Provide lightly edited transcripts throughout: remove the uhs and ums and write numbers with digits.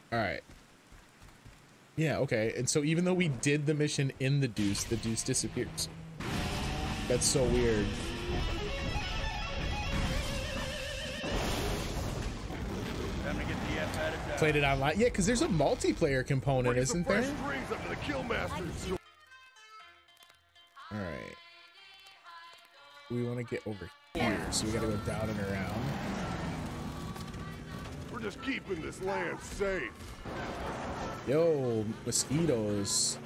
All right. Yeah, okay. And so even though we did the mission in the Deuce disappears. That's so weird. Played it online. Yeah, because there's a multiplayer component, isn't there? All right. We want to get over here, so we got to go down and around. We're just keeping this land safe. Yo, mosquitoes.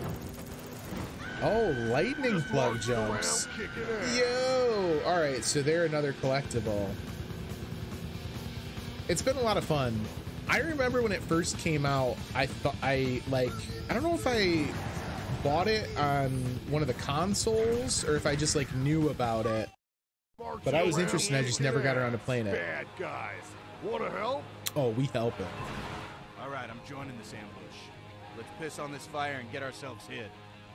Oh, lightning plug jumps. Yo. All right, so they're another collectible. It's been a lot of fun. I remember when it first came out, I thought I don't know if I bought it on one of the consoles or if I just like knew about it, but I was interested. I just never got around to playing it. Bad guys, wanna help? Oh, we help it. All right, I'm joining this ambush. Let's piss on this fire and get ourselves hid.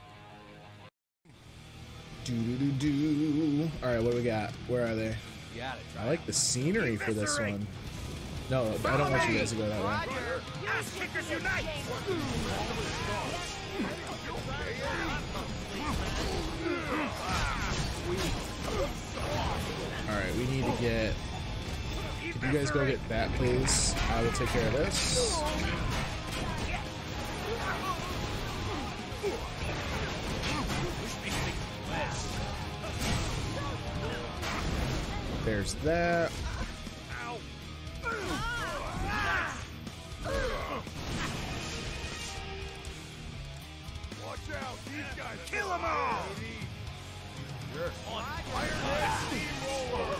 Do. All right, what do we got? Where are they? I like the scenery for this one. No, I don't want you guys to go that way. Ass kickers unite! All right, we need to get. Could you guys go get that, please? I will take care of this. There's that. Watch out, these guys. Kill them all! On fire, steamroller.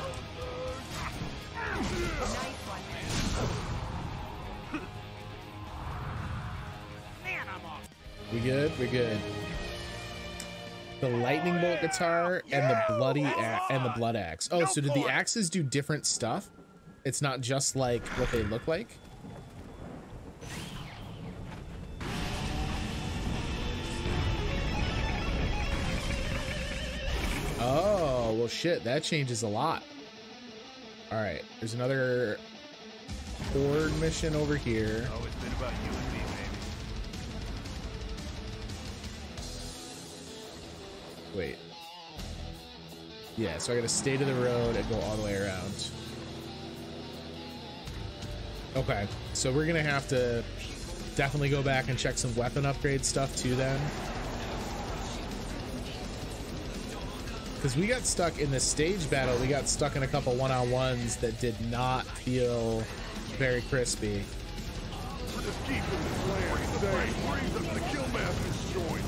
Man, I'm off. We good? We're good. The lightning bolt guitar and the blood axe. Oh, so did the axes do different stuff? It's not just like what they look like? Oh, well shit, that changes a lot. All right, there's another horde mission over here. Oh, it's been about you and me, baby. Wait. Yeah, so I gotta stay to the road and go all the way around. Okay, so we're gonna have to definitely go back and check some weapon upgrade stuff too then. Because we got stuck in the stage battle, we got stuck in a couple one-on-ones that did not feel very crispy. We're just keeping this land safe. Brings up the Killmaster's joint.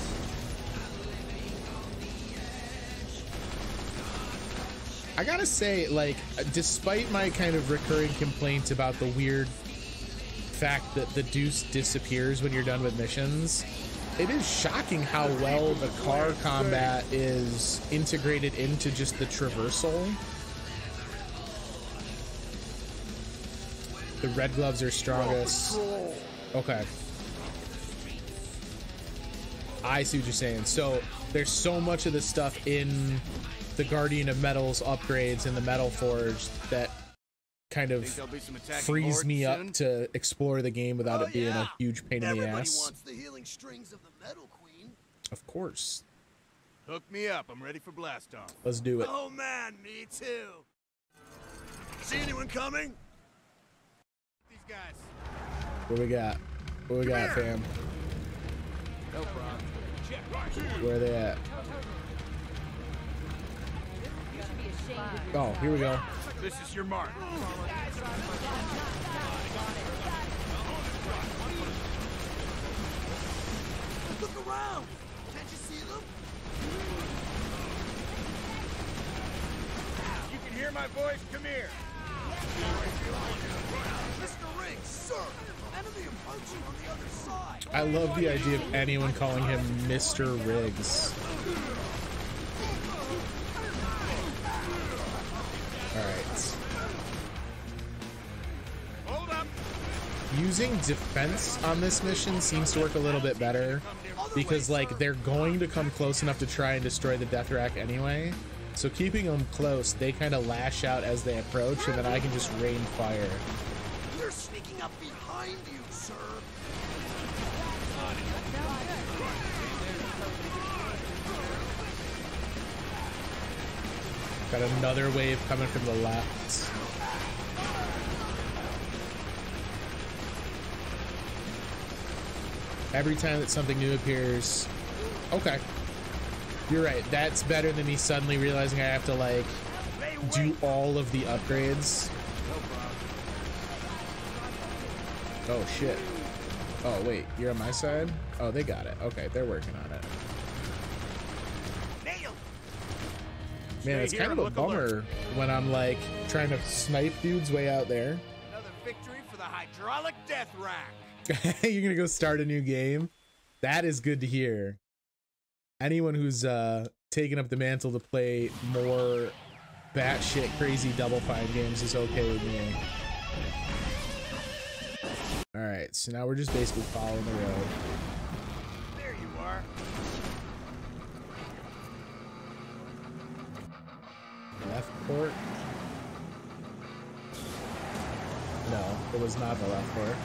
I gotta say, like, despite my kind of recurring complaints about the weird fact that the Deuce disappears when you're done with missions, it is shocking how well the car combat is integrated into just the traversal. The red gloves are strongest. Okay. I see what you're saying. So there's so much of the stuff in the Guardian of Metals upgrades and the Metal Forge that kind of frees me up to explore the game without it being a huge pain in the ass. Wants the healing strings of the Metal Queen. Of course. Hook me up. I'm ready for blast off. Let's do it. Oh man, me too. See anyone coming? These guys. What we got? What we got, fam? No problem. Where are they at? Oh, here we go. This is your mark. Look around. Can't you see them? You can hear my voice. Come here. Mr. Riggs, sir. Enemy approaching on the other side. I love the idea of anyone calling him Mr. Riggs. All right. Hold up. Using defense on this mission seems to work a little bit better because like they're going to come close enough to try and destroy the death rack anyway. So keeping them close, they kind of lash out as they approach, and then I can just rain fire. There's sneaking up behind you, sir. Got another wave coming from the left. Every time that something new appears. Okay. You're right. That's better than me suddenly realizing I have to, like, do all of the upgrades. Oh, shit. Oh, wait. You're on my side? Oh, they got it. Okay, they're working on it. Man, it's kind of a bummer when I'm, like, trying to snipe dudes way out there. Another victory for the hydraulic death rack. You're gonna go start a new game? That is good to hear. Anyone who's taken up the mantle to play more batshit crazy Double Fine games is okay with me. Alright, so now we're just basically following the road. There you are. Left port? No, it was not the left port.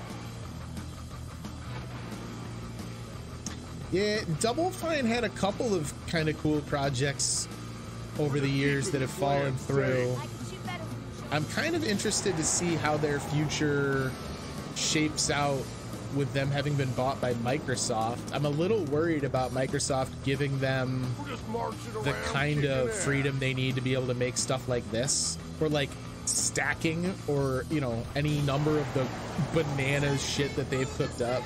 Yeah, Double Fine had a couple of kind of cool projects over the years that have fallen through. I'm kind of interested to see how their future shapes out with them having been bought by Microsoft. I'm a little worried about Microsoft giving them the kind of freedom they need to be able to make stuff like this, or like stacking, or, you know, any number of the bananas shit that they've cooked up.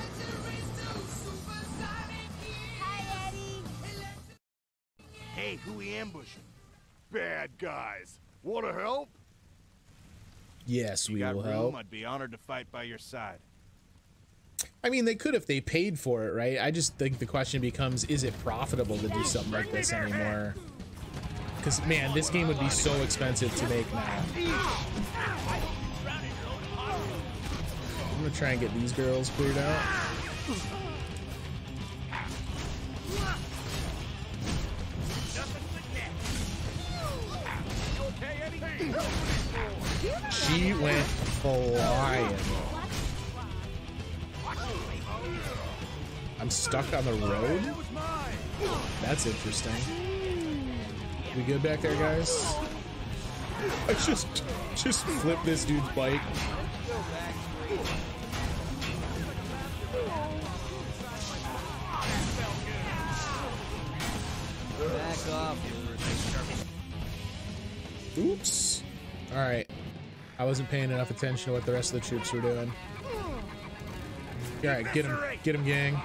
Hey, who we ambushing? Bad guys. Want to help? Yes, we will help. I'd be honored to fight by your side. I mean, they could if they paid for it, right? I just think the question becomes, is it profitable to do something like this anymore? Because, man, this game would be so expensive to make now. I'm gonna try and get these girls cleared out. She went flying. I'm stuck on the road? That's interesting. We good back there, guys? I just flipped this dude's bike. Back off. Oops. All right. I wasn't paying enough attention to what the rest of the troops were doing. All right, get him, gang.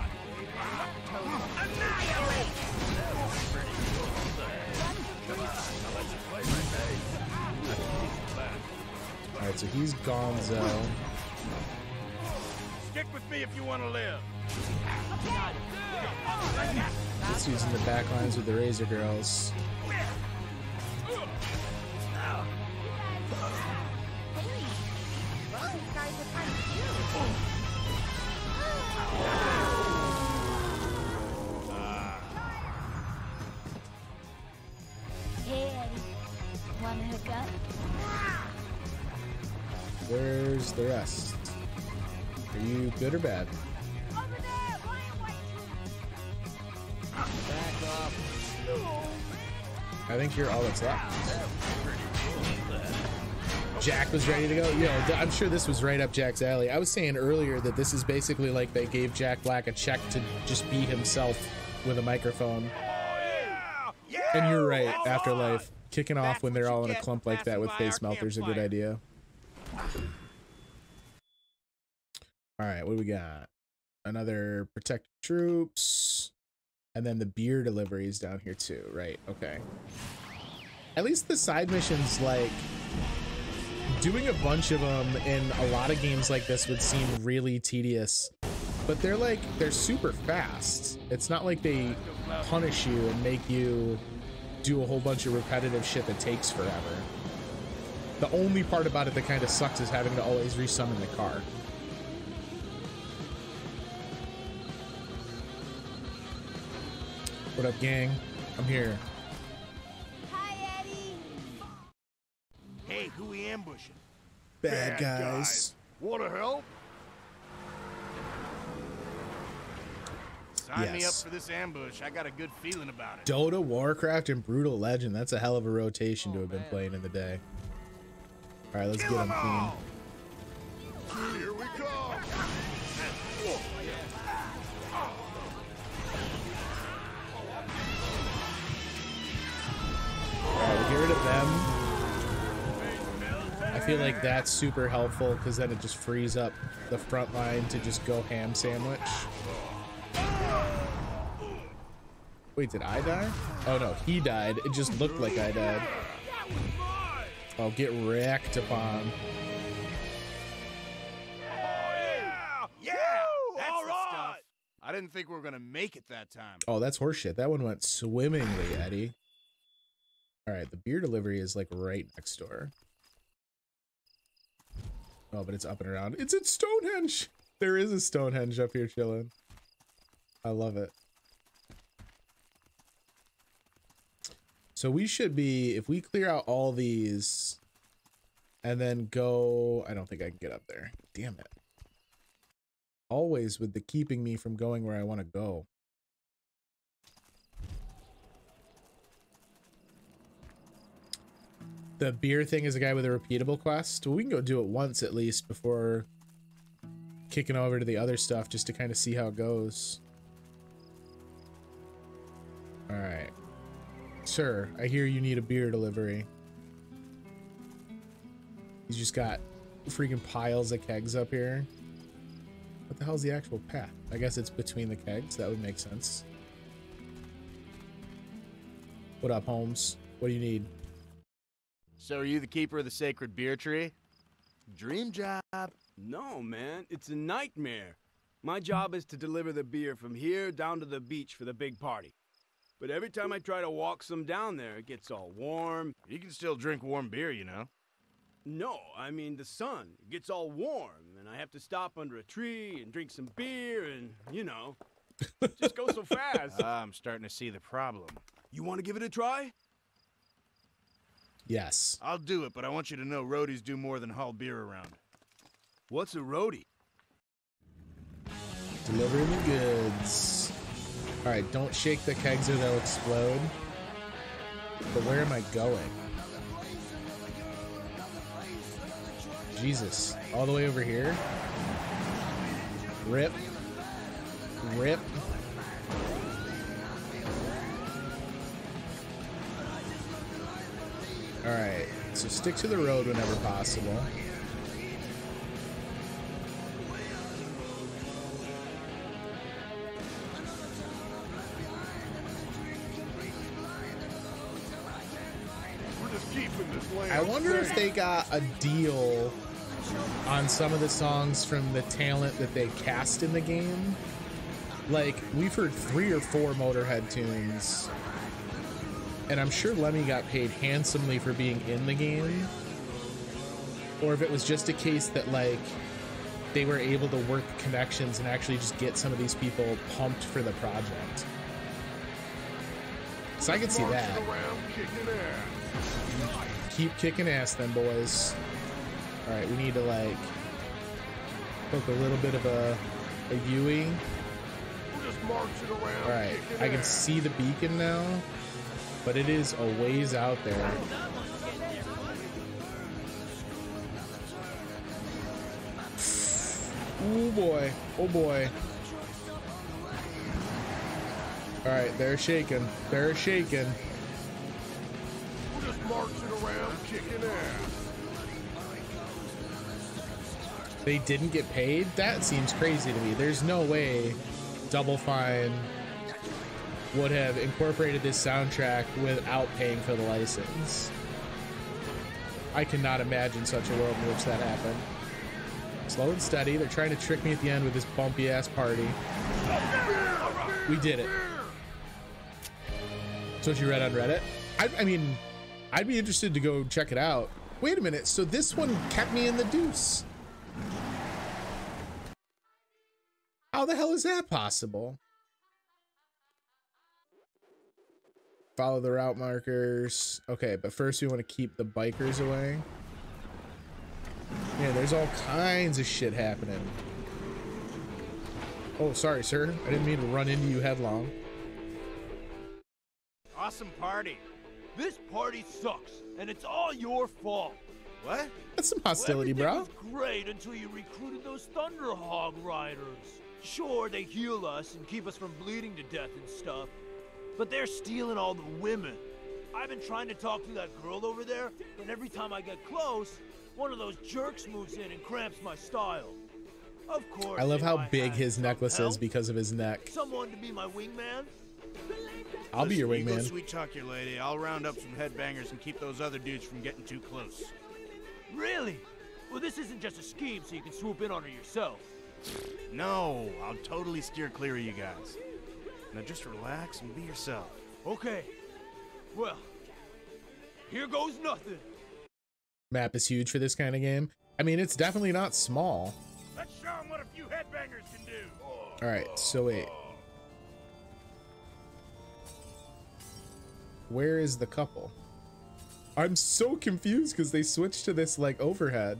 All right, so he's gonzo. Stick with me if you want to live. Just using the back lines with the Razor Girls. Where's the rest? Are you good or bad? Back off. I think you're all that's left. Jack was ready to go. You know, I'm sure this was right up Jack's alley. I was saying earlier that this is basically like they gave Jack Black a check to just beat himself with a microphone. And you're right, Afterlife. Kicking off when they're all in a clump like that with face melters is a good idea. Alright, what do we got? Another protect troops. And then the beer deliveries down here too, right? Okay. At least the side missions, like, doing a bunch of them in a lot of games like this would seem really tedious. But they're super fast. It's not like they punish you and make you do a whole bunch of repetitive shit that takes forever. The only part about it that kind of sucks is having to always resummon the car. What up, gang? I'm here. Hi, Eddie. Hey, who we ambushing? Bad guys. Want to help? Sign me up for this ambush. I got a good feeling about it. Dota, Warcraft, and Brütal Legend. That's a hell of a rotation to have been playing in the day. All right, let's get them clean. Here we go. All right, we'll get rid of them. I feel like that's super helpful because then it just frees up the front line to just go ham sandwich. Wait, did I die? Oh no, he died. It just looked like I died. Oh, get wrecked upon. All right. I didn't think we were gonna make it that time. Oh, that's horseshit. That one went swimmingly, Eddie. All right, the beer delivery is like right next door. Oh, but it's up and around. It's at Stonehenge. There is a Stonehenge up here chilling. I love it. So we should be, if we clear out all these and then go, I don't think I can get up there. Damn it. Always with the keeping me from going where I want to go. The beer thing is a guy with a repeatable quest. Well, we can go do it once at least before kicking over to the other stuff just to kind of see how it goes. All right. Sir, I hear you need a beer delivery. He's just got freaking piles of kegs up here. What the hell's the actual path? I guess it's between the kegs. That would make sense. What up, Holmes? What do you need? So are you the keeper of the sacred beer tree? Dream job. No, man, it's a nightmare. My job is to deliver the beer from here down to the beach for the big party. But every time I try to walk some down there, it gets all warm. You can still drink warm beer, you know. No, I mean the sun. It gets all warm, and I have to stop under a tree and drink some beer, and, you know, it just goes so fast. I'm starting to see the problem. You want to give it a try? Yes. I'll do it, but I want you to know roadies do more than haul beer around. What's a roadie? Delivering the goods. All right, don't shake the kegs or they'll explode. But where am I going? Jesus, all the way over here? Rip. Rip. All right, so stick to the road whenever possible. I wonder if they got a deal on some of the songs from the talent that they cast in the game. Like, we've heard 3 or 4 Motorhead tunes, and I'm sure Lemmy got paid handsomely for being in the game. Or if it was just a case that, like, they were able to work connections and actually just get some of these people pumped for the project. So I could see that. Keep kicking ass then, boys. All right, we need to, like, hook a little bit of a Yui. All right, I can see the beacon now, but it is a ways out there. Oh boy, oh boy. All right, they're shaking. They're shaking. We're just marching around kicking ass. They didn't get paid? That seems crazy to me. There's no way Double Fine would have incorporated this soundtrack without paying for the license. I cannot imagine such a world in which that happened. Slow and steady. They're trying to trick me at the end with this bumpy ass party. We did it. So what you read on Reddit? I mean, I'd be interested to go check it out. Wait a minute. So this one kept me in the deuce. How the hell is that possible? Follow the route markers. Okay, but first we want to keep the bikers away. Yeah, there's all kinds of shit happening. Oh, sorry, sir. I didn't mean to run into you headlong. Awesome party. This party sucks, and it's all your fault. What? That's some hostility, Everything bro. was great until you recruited those Thunderhog riders. Sure, they heal us and keep us from bleeding to death and stuff, but they're stealing all the women. I've been trying to talk to that girl over there, and every time I get close, one of those jerks moves in and cramps my style. Of course. I love if how I big had his some necklace is help, because of his neck. someone to be my wingman. I'll be your Listen, you go wingman. sweet talk your lady. I'll round up some headbangers and keep those other dudes from getting too close. Really? Well, this isn't just a scheme so you can swoop in on her yourself. No, I'll totally steer clear of you guys. Now just relax and be yourself. Okay. Well, here goes nothing. Map is huge for this kind of game. I mean, it's definitely not small. Let's show them what a few headbangers can do. All right, so wait. Where is the couple? I'm so confused because they switched to this like overhead.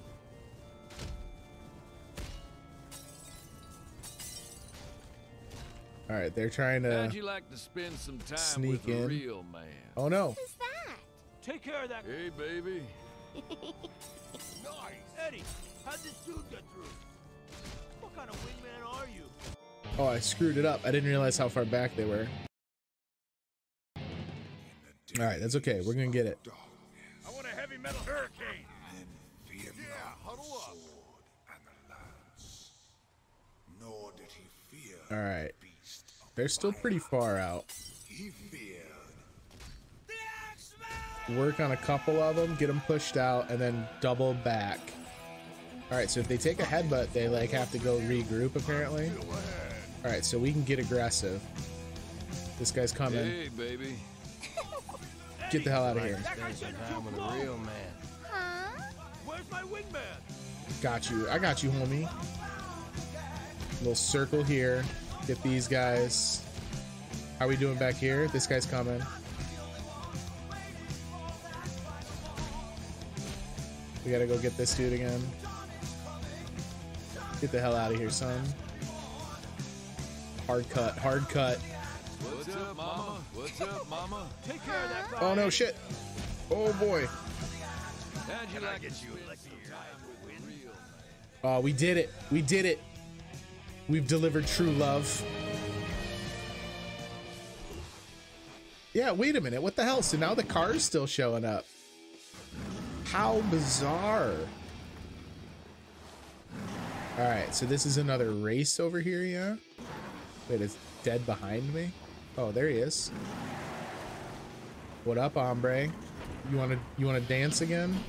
All right, they're trying How'd to you like to spend some time sneak with a in. real man? Oh no. Who's that? Take care of that. Hey, baby. Nice. Eddie, how'd this dude get through? What kind of wingman are you? Oh, I screwed it up. I didn't realize how far back they were. All right, that's okay. We're gonna get it. I want a heavy metal hurricane. Yeah, huddle up. Nor did he fear. All right. They're still pretty far out. He feared. Work on a couple of them, get them pushed out, and then double back. All right, so if they take a headbutt, they like have to go regroup apparently. All right, so we can get aggressive. This guy's coming. Hey, baby. Get the hell out of here. Spend some time with a real man. Huh? Where's my wingman? Got you. I got you, homie. Little circle here. Get these guys. How are we doing back here? This guy's coming. We gotta go get this dude again. Get the hell out of here, son. Hard cut, hard cut. What's up, mama? What's up, mama? Take care of that guy. Oh no, shit. Oh boy. How'd you like to spend some time with a real man? Oh, we did it. We did it. We've delivered true love. Yeah, wait a minute. What the hell? So now the car's still showing up. How bizarre. All right, so this is another race over here, yeah? Wait, it's dead behind me? Oh, there he is. What up, hombre? You wanna dance again?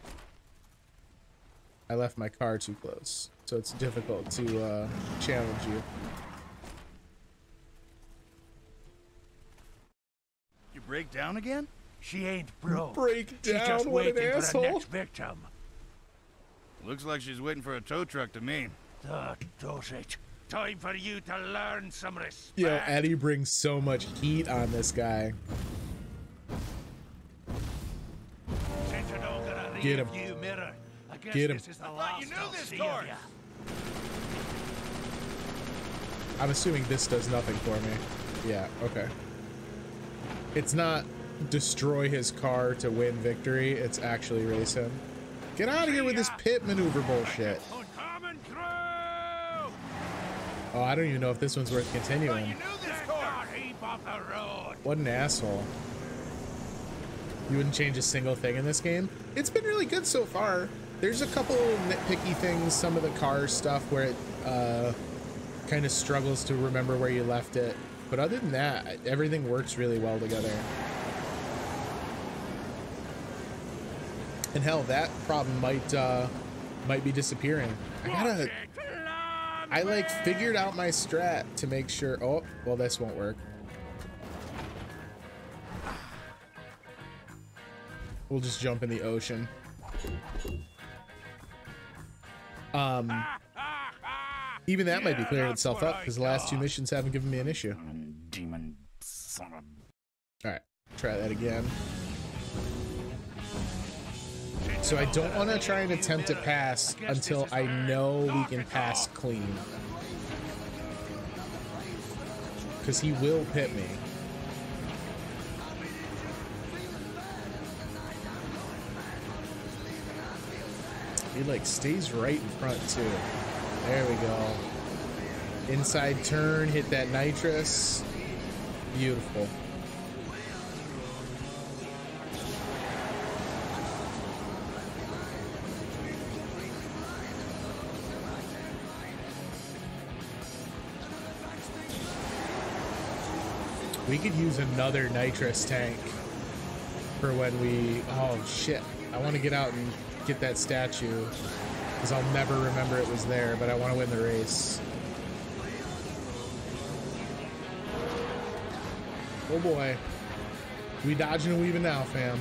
I left my car too close, so it's difficult to challenge you. You break down again? She ain't broke. Break She's down, just what an waiting for the asshole. next victim. Looks like she's waiting for a tow truck to me. That does it. Time for you to learn some respect. Yo, Eddie brings so much heat on this guy. Since you're not gonna Get him. rearview mirror, I guess Get him. this is the last you knew I'll this see course. of ya. I'm assuming this does nothing for me. Yeah, okay. It's not destroy his car to win victory, it's actually race him. Get out of here with this pit maneuver bullshit. Coming through! Oh, I don't even know if this one's worth You continuing. knew this course! Heap off the road. What an asshole. You wouldn't change a single thing in this game? It's been really good so far. There's a couple nitpicky things, some of the car stuff where it kind of struggles to remember where you left it. But other than that, everything works really well together. And hell, that problem might be disappearing. I like figured out my strat to make sure. Oh, well, this won't work. We'll just jump in the ocean. Even that might be clearing itself up because the last two missions haven't given me an issue. Demon son of... All right, try that again. So I don't want to try and attempt to pass until I know we can pass clean. Because he will pit me. He like stays right in front too. There we go. Inside turn, hit that nitrous. Beautiful. We could use another nitrous tank for when we... Oh, shit. I want to get out and get that statue because I'll never remember it was there, but I want to win the race. Oh, boy. We dodging and weaving now, fam.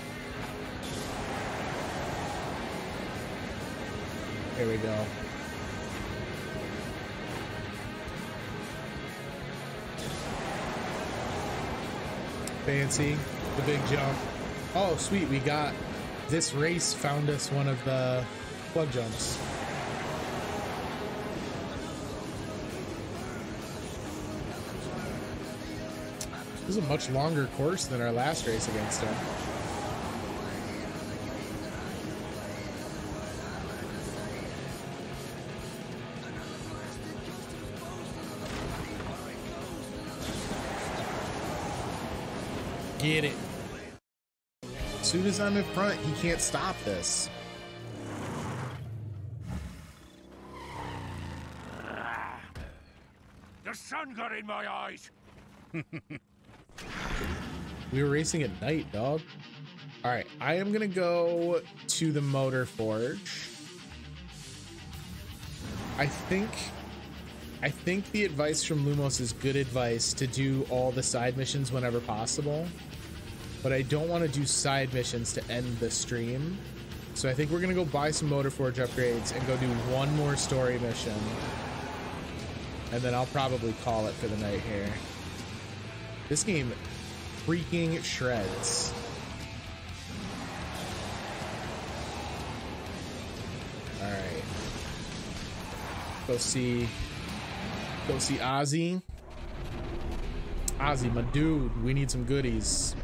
Here we go. Fancy, the big jump. Oh, sweet, we got this race found us one of the plug jumps. This is a much longer course than our last race against him. Get it. As soon as I'm in front, he can't stop this. The sun got in my eyes. We were racing at night, dog. All right, I am gonna go to the motor forge. I think the advice from Lumos is good advice to do all the side missions whenever possible. But I don't want to do side missions to end the stream. So I think we're going to go buy some Motor Forge upgrades and go do one more story mission. And then I'll probably call it for the night here. This game freaking shreds. Alright. Go see Ozzy. Ozzy, my dude, we need some goodies.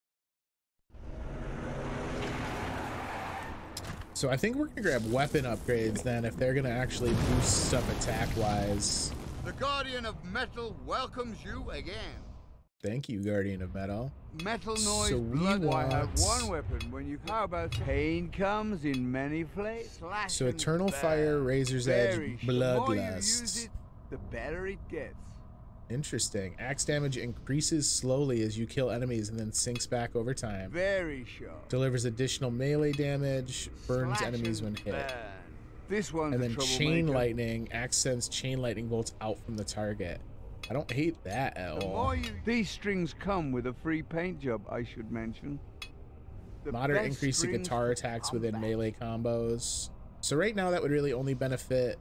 So I think we're gonna grab weapon upgrades then if they're gonna actually boost stuff attack-wise. The Guardian of Metal welcomes you again. Thank you, Guardian of Metal. Metal noise, So we blood. want... I have one weapon when you... How about pain comes in many flavors? So Eternal Fire, Razor's Edge, The Bloodlust. more you use it, the better it gets. Interesting. Axe damage increases slowly as you kill enemies and then sinks back over time. Very sharp. Delivers additional melee damage, burns Slash enemies when and hit. burn. This one's And a then troublemaker. chain lightning. Axe sends chain lightning bolts out from the target. I don't hate that at The all. more you... These strings come with a free paint job, I should mention. The Moderate best increase to strings guitar for attacks within combat. melee combos. So right now that would really only benefit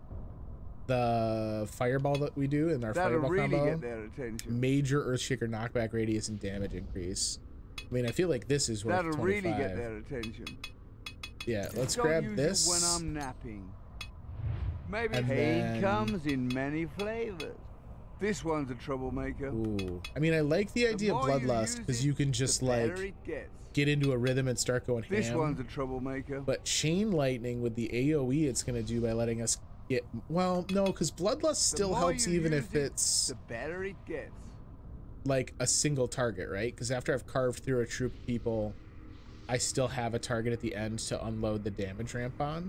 the fireball that we do in our That'll fireball really combo. get their attention. Major Earthshaker knockback radius and damage increase. I mean, I feel like this is worth That'll 25. really get their attention. Yeah, let's Don't grab use this. it when I'm napping. Maybe And pain then- comes in many flavors. This one's a troublemaker. Ooh. I mean, I like the idea of more you Bloodlust use because it, you can just the better like it gets. get into a rhythm and start going This ham. one's a troublemaker. But chain lightning with the AoE it's going to do by letting us get... Well, no, because Bloodlust still more helps you even use if it, it's the better it gets. like a single target, right? Because after I've carved through a troop of people, I still have a target at the end to unload the damage ramp on.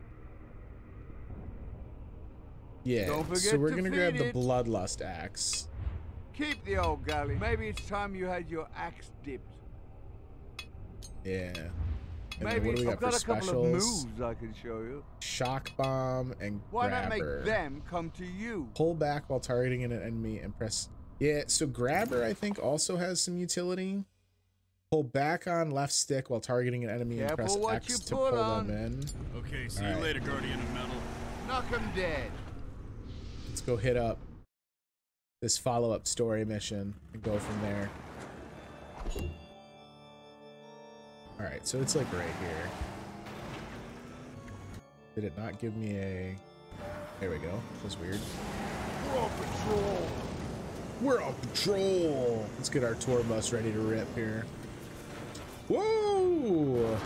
Yeah, Don't forget so we're to going to grab feed the it. Bloodlust axe. Keep the old galley. Maybe it's time you had your axe dipped. Yeah. And then Maybe what do we I've got got for a couple of specials? moves I can show you. Shock bomb and Why not grabber. make them come to you? Pull back while targeting an enemy and press... Yeah, so grabber I think also has some utility. Pull back on left stick while targeting an enemy and Careful press what X you to put pull on. them in. Okay, see All you right. later, Guardian of Metal. Knock 'em dead. Let's go hit up this follow-up story mission and go from there. Alright, so it's like right here. Did it not give me a... There we go. That was weird. We're on patrol. We're on patrol! Let's get our tour bus ready to rip here. Whoa!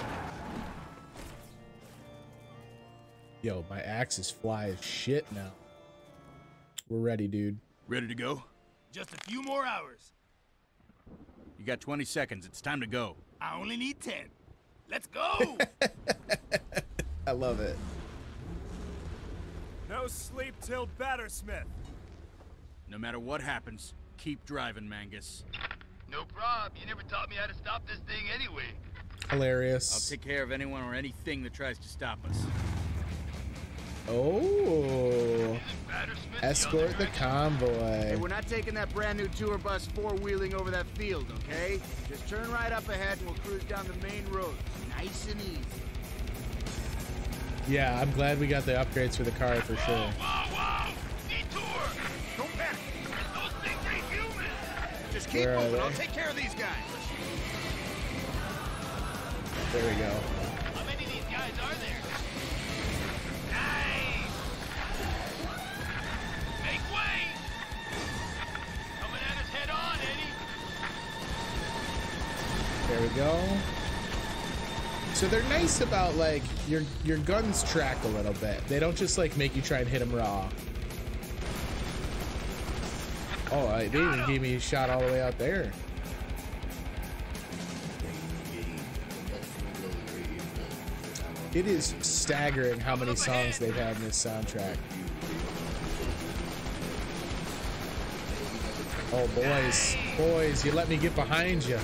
Yo, my axe is fly as shit now. We're ready, dude. Ready to go? Just a few more hours. You got 20 seconds. It's time to go. I only need 10. Let's go! I love it. No sleep till Battersmith. No matter what happens, keep driving, Mangus. No prob. You never taught me how to stop this thing anyway. Hilarious. I'll take care of anyone or anything that tries to stop us. Oh. Escort the convoy. Hey, we're not taking that brand new tour bus four-wheeling over that field, okay? Just turn right up ahead and we'll cruise down the main road. Nice and easy. Yeah, I'm glad we got the upgrades for the car for sure. Wow! Detour! Don't panic! Those things ain't human! Just keep moving. I'll take care of these guys. There we go. How many of these guys are there? Nice! Make way! Coming at us head on, Eddie! There we go. So they're nice about, like, your guns track a little bit. They don't just, like, make you try and hit them raw. Oh, they even gave me a shot all the way out there. It is staggering how many songs they've had in this soundtrack. Oh, boys. Boys, you let me get behind you.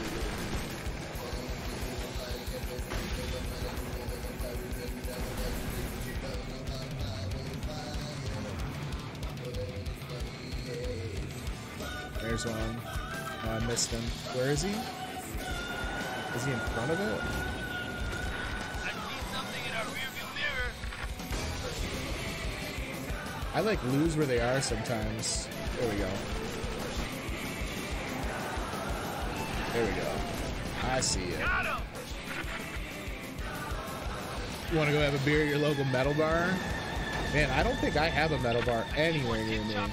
There's one. Oh, I missed him. Where is he? Is he in front of it? I see something in our rearview mirror. I like lose where they are sometimes. There we go. There we go. I see it. Got him! You want to go have a beer at your local metal bar? Man, I don't think I have a metal bar anywhere near me.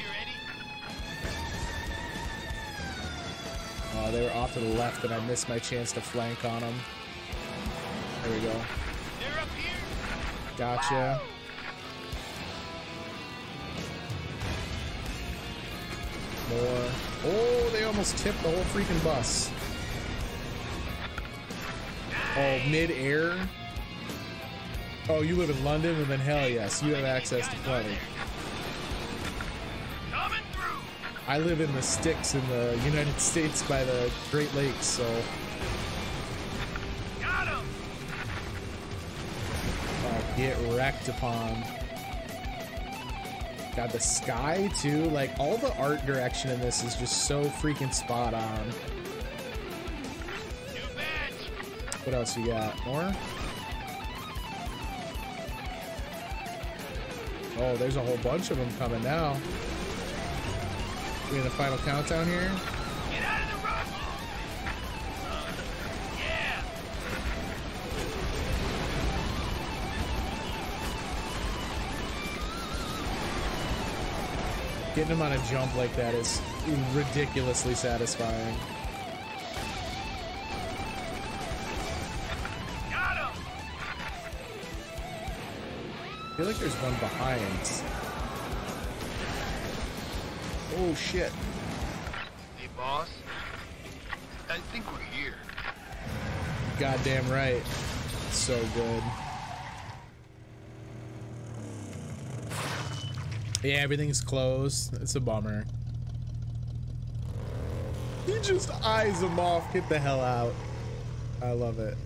Oh, they were off to the left and I missed my chance to flank on them. There we go. They're up here. Gotcha. More. Oh, they almost tipped the whole freaking bus. Oh, mid-air. Oh, you live in London? And then hell yes, you have access to plenty. I live in the sticks in the United States by the Great Lakes, so. Got him! Get wrecked upon. God, the sky too. Like all the art direction in this is just so freaking spot on. What else you got? More? Oh, there's a whole bunch of them coming now. We in the final countdown here? Get out of the road! Yeah! Getting him on a jump like that is ridiculously satisfying. Got him! I feel like there's one behind. Oh shit. Hey boss, I think we're here. Goddamn right. So good. Yeah, everything's closed. It's a bummer. He just eyes him off. Get the hell out. I love it.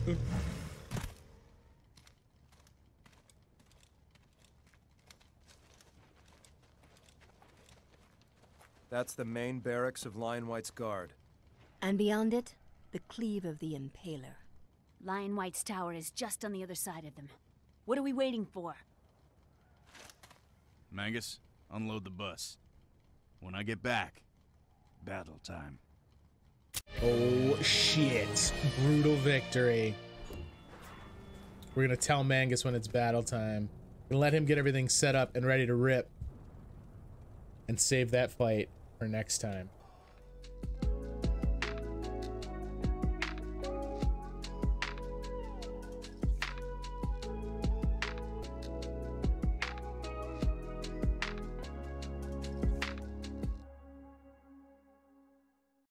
That's the main barracks of Lion White's Guard. And beyond it, the cleave of the Impaler. Lion White's tower is just on the other side of them. What are we waiting for? Mangus, unload the bus. When I get back, battle time. Oh shit. Brutal victory. We're gonna tell Mangus when it's battle time. We're gonna let him get everything set up and ready to rip. And save that fight for next time.